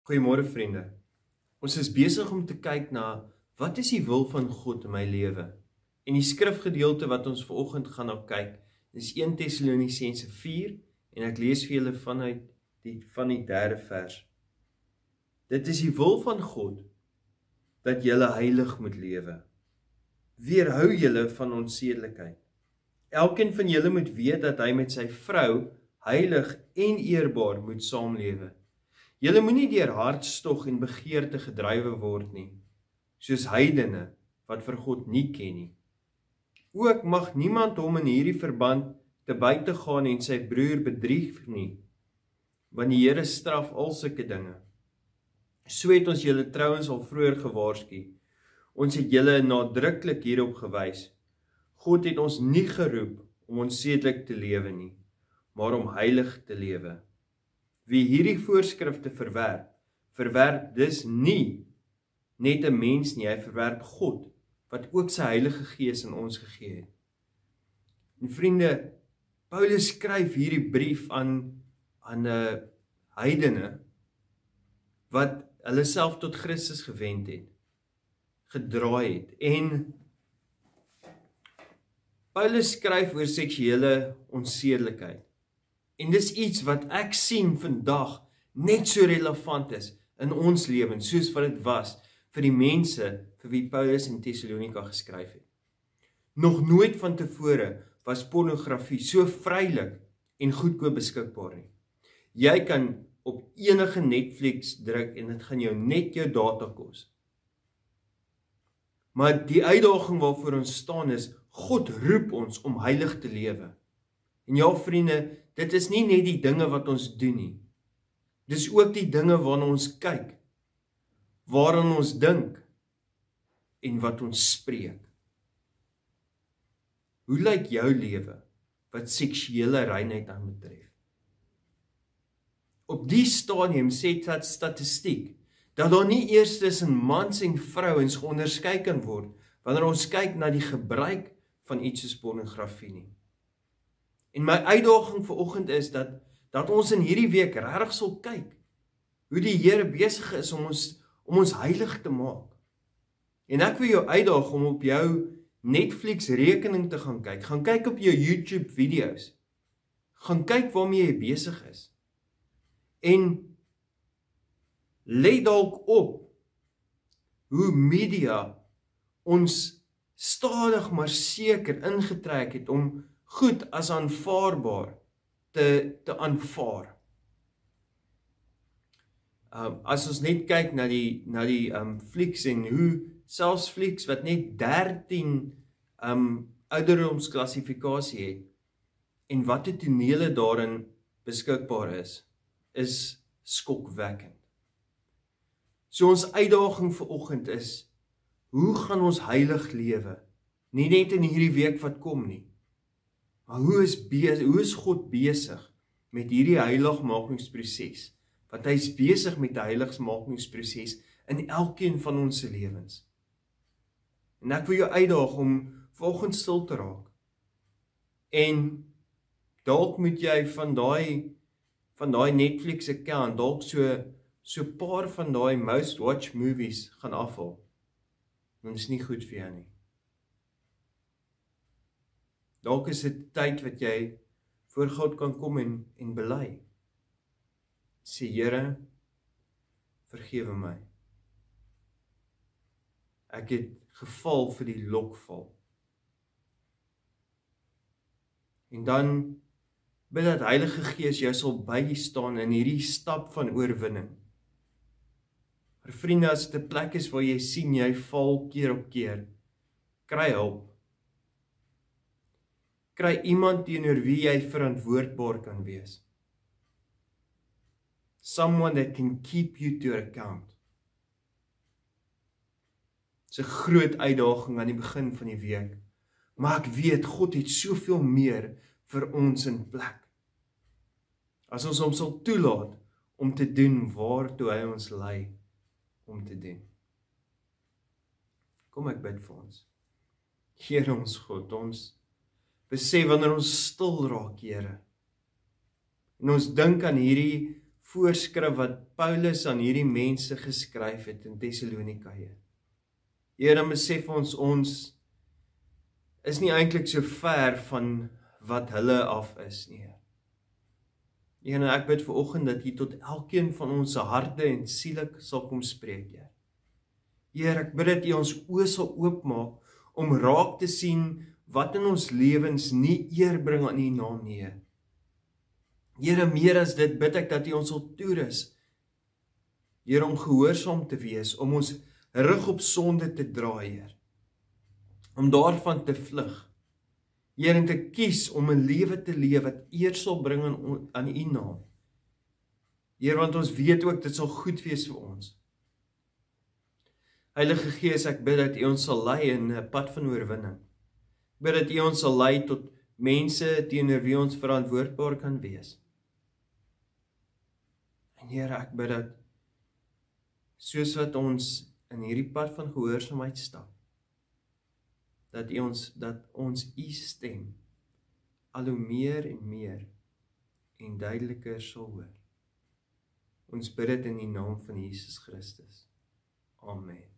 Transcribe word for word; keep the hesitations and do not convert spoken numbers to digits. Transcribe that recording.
Goeiemôre vriende. Ons is besig om te kyk na wat is die wil van God in my lewe. En die skrifgedeelte wat ons vanoggend gaan na kyk, is Eerste Tessalonisense vier en ek lees vir julle vanuit die van die derde vers. Dit is die wil van God dat julle heilig moet lewe. Weerhou julle van onsedelikheid. Elkeen van julle moet weet dat hy met sy vrou heilig en eerbaar moet saamlewe. Julle moenie deur hartstog en begeerte gedrywe word nie, soos heidene wat vir God nie ken nie. Ook mag niemand hom in hierdie verband te buite gaan en sy broer bedrieg nie, want die Here straf al sulke dinge. So het ons julle trouens al vroeër gewaarsku. Ons het julle nadruklik hierop gewys. God het ons nie geroep om onsedelik te lewe nie, maar om heilig te lewe. Wie hierdie voorskrifte verwerp, verwerp dus nie net 'n mens nie, hy verwerp God, wat ook sy Heilige Gees in ons gegee het. En vriende, Paulus skryf hierdie brief aan aan 'n heidene wat hulle self tot Christus gewend het, gedraai het. En Paulus skryf oor seksuele onsedelikheid. En dis iets wat ek sien vandag net so relevant is in ons lewens, soos wat dit was vir die mense vir wie Paulus in Thessalonika geskryf het. Nog nooit van tevore was pornografie so vrylik en goedkoop beskikbaar nie. Jy kan op enige Netflix druk en dit gaan jou net jou data kos. Maar die uitdaging waarvoor ons staan is, God roep ons om heilig te lewe. En ja, vriende, dit is nie net die dinge wat ons doen nie. Dis ook die dinge waarna ons kyk, waaraan ons dink en wat ons spreek. Hoe lyk jou lewe wat seksuele reinheid aanbetref? Op die stadium sê dat statistiek dat daar nie eers tussen mans en vrouens geonderskei kan word wanneer ons kyk na die gebruik van iets soos pornografie nie. En my uitdaging vanoggend is dat, dat ons in hierdie week regtig sal kyk hoe die Here besig is om ons, om ons heilig te maak. En ek wil jou uitdaag om op jou Netflix rekening te gaan kyk, gaan kyk op jou YouTube video's, gaan kyk waarmee jy besig is. En let dalk op hoe media ons stadig maar seker ingetrek het om goed as aanvaarbaar te, te aanvaar. Um, as ons net kyk na die, na die um, flieks en hoe selfs flieks wat net dertien um, ouderdomsklassifikasie het en wat die tonele daarin beskikbaar is, is skokwekkend. So ons uitdaging vanoggend is, hoe gaan ons heilig lewe? Nie net in hierdie week wat kom nie, maar hoe is, hoe is God besig met hierdie heiligmakingsproses? Want hy is besig met die heiligmakingsproses in elkeen van ons se lewens. En ek wil jou uitdaag om vanoggend stil te raak. En dalk moet jy van daai van daai Netflix account dalk so so 'n paar van daai most watch movies gaan afhaal. Want dit is nie goed vir jou nie. Dalk is dit tyd wat jy voor God kan kom en, en bely. Sê, Here, vergewe my. Ek het geval vir die lokval. En dan bid dat Heilige Gees jou sal bystaan in hierdie stap van oorwinning. Maar vriende, as dit 'n plek is waar jy sien jy val keer op keer, kry hulp. Kry iemand teenoor wie jy verantwoordbaar kan wees. Someone that can keep you to account. Dit is 'n groot uitdaging aan die begin van die week. Maar ek weet, God het soveel meer vir ons in plek. As ons hom sal toelaat om te doen waartoe hy ons lei om te doen. Kom ek bid vir ons. Here ons God, ons besef wanneer ons stil raak, Here, en ons dink aan hierdie voorskrif wat Paulus aan hierdie mense geskryf het in Tessalonikaë. Here, dan besef ons ons is nie eintlik so ver van wat hulle af is nie. En ek bid vanoggend dat U tot elkeen van ons harte en siele sal kom spreek, Heer. Heer, ek bid dat U ons oë sal oopmaak om raak te sien wat in ons lewens nie eer bring aan U naam nie. Here, meer as dit bid ek dat U ons sal toerus, Heer, om gehoorsaam te wees, om ons rug op sonde te draai, Heer. Om daarvan te vlug. Heer, en te kies om 'n lewe te leef wat eer sal bring aan, aan U naam. Heer, want ons weet ook dit sal goed wees vir ons. Heilige Gees, ek bid dat U ons sal lei in 'n pad van oorwinning. Ek bid dat U ons sal lei tot mense teenoor wie ons verantwoordbaar kan wees. En Here, ek bid dat soos wat ons in hierdie pad van gehoorsaamheid stap, dat U ons, dat ons U stem al hoe meer en meer en duideliker sal hoor. Ons bid dit in die naam van Jesus Christus. Amen.